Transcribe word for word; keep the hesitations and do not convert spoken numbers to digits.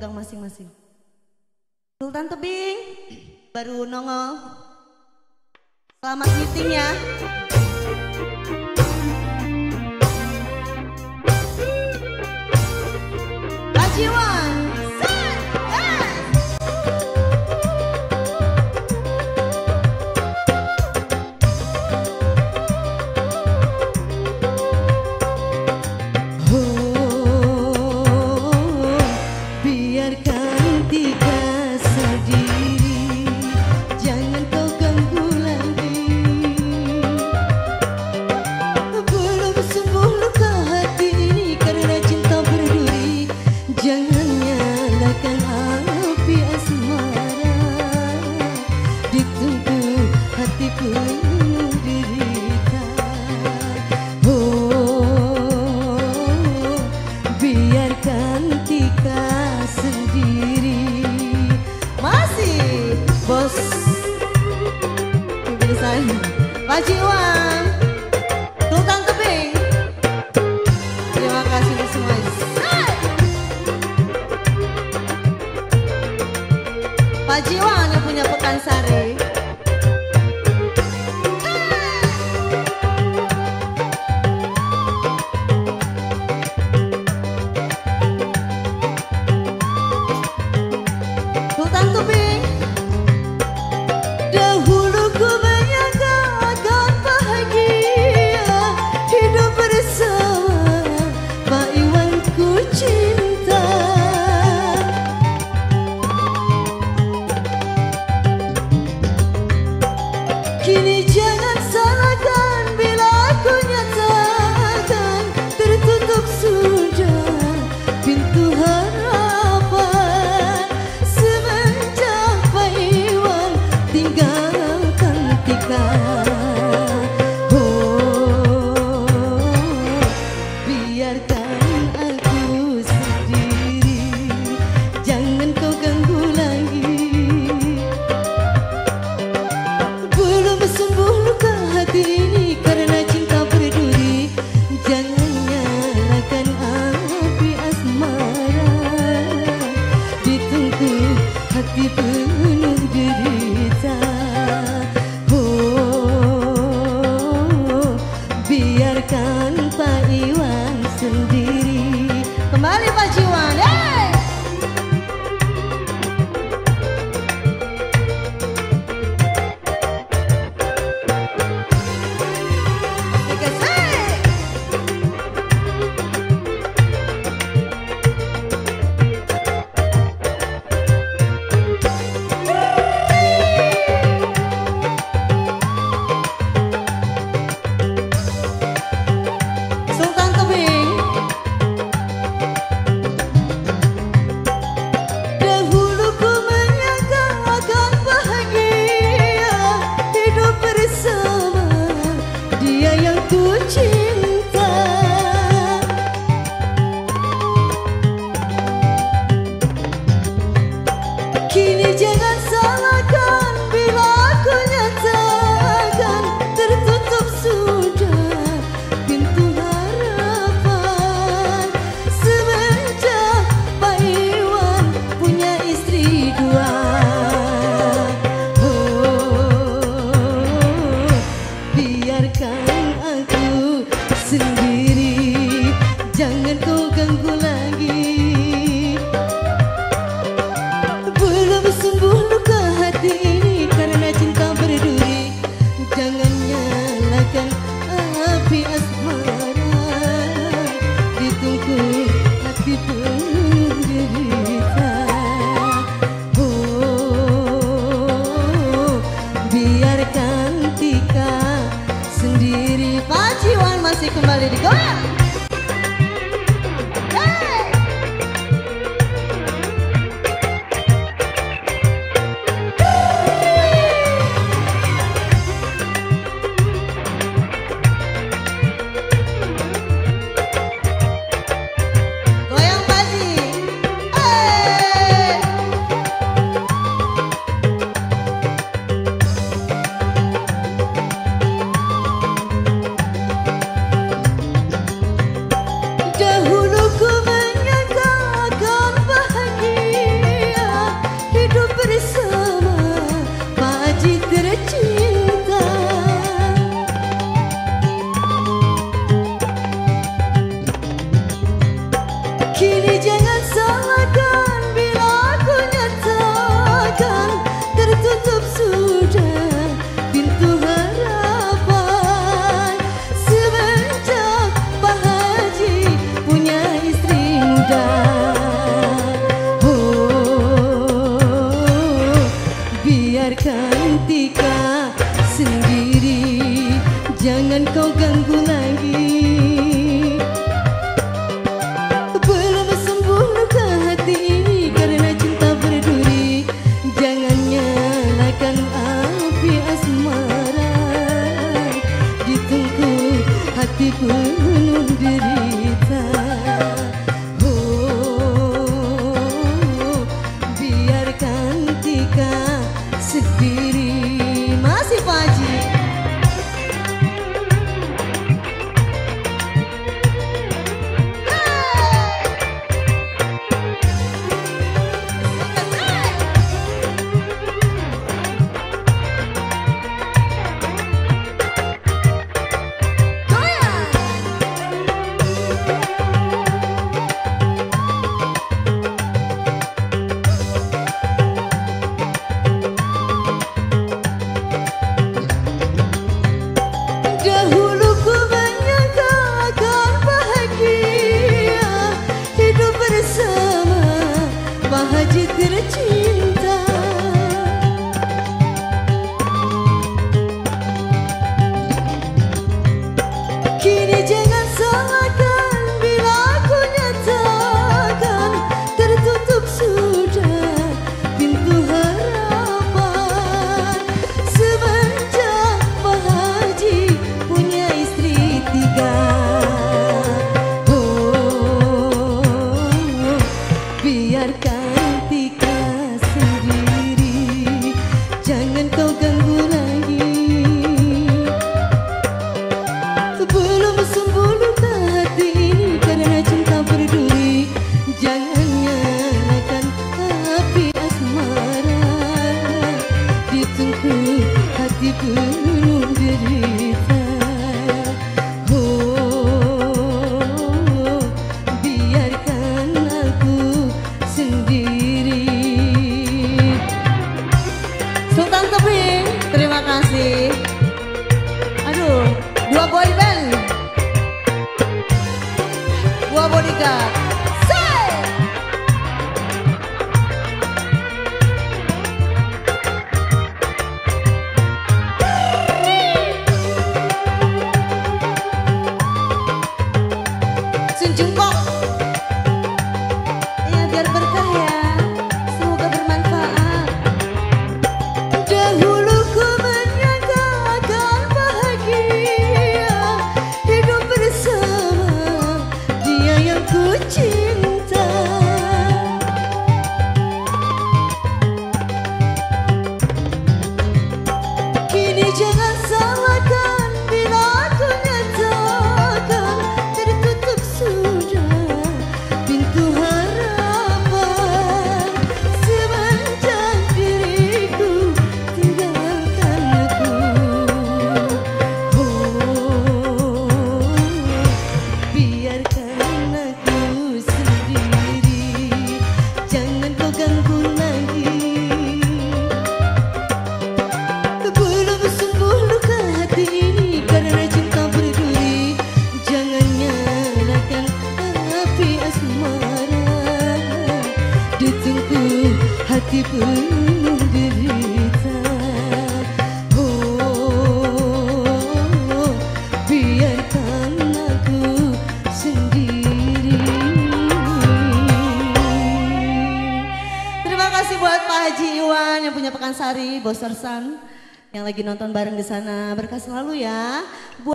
pegang masing-masing. Sultan Tebing baru nongol. Selamat meeting ya. Bajiwan. Bajiwan, Sultan Tebing. Terima kasih semua. Bajiwan yang punya Pekansari. Sultan Tebing. Kini jangan salahkan bila aku nyatakan tertutup sudah pintu harapan semenjak Pak Iwan tinggalkan Tika. Oh, biarkan aku sendiri, jangan kau ganggu lagi. Sembuh luka hati ini karena cinta berduri. Jangan nyalakan api asmara, ditunggu hati penuh derita. Oh, biarkan Pak Iwan sendiri. Kembali Pak Jiwan, hey! Kini jangan salahkan bila aku nyatakan tertutup sudah pintu harapan semenjak Pak Iwan punya istri dua. Oh, biarkan aku sendiri, jangan kau ganggu lagi. Sembuh luka hati ini karena cinta berduri. Jangan nyalakan api asmara, ditunggu hati penuh derita. Oh, biarkan Tika sendiri. Pak Jiwan masih kembali digoyang. sendiri. Masih Pak Haji. Haji tercinta, kini jangan salahkan bila aku nyatakan tertutup sudah pintu harapan. Semenjak Pak Haji punya istri tiga, oh, biarkan hati penuh derita. Oh, biarkan aku sendiri. Sultan Tebing, terima kasih. Aduh, dua boy band, dua bodyguard. Jengkok ya biar berkah ya, semoga bermanfaat. Dahulu ku menyangka akan bahagia hidup bersama dia yang ku cinta. Kini jangan salahkan bila aku nyatakan tertutup pintu harapan. Semenjak diriku tinggalkan aku, oh, biarkan aku sendiri. Jangan kau ganggu lagi, belum sembuh luka hati ini karena cinta berduri. Jangan nyalakan api asmara di tengku hati penuh derita. Oh, biarkan aku sendiri. Terima kasih buat Pak Haji Iwan yang punya Pekansari, Bos Sersan yang lagi nonton bareng di sana. Berkah selalu ya.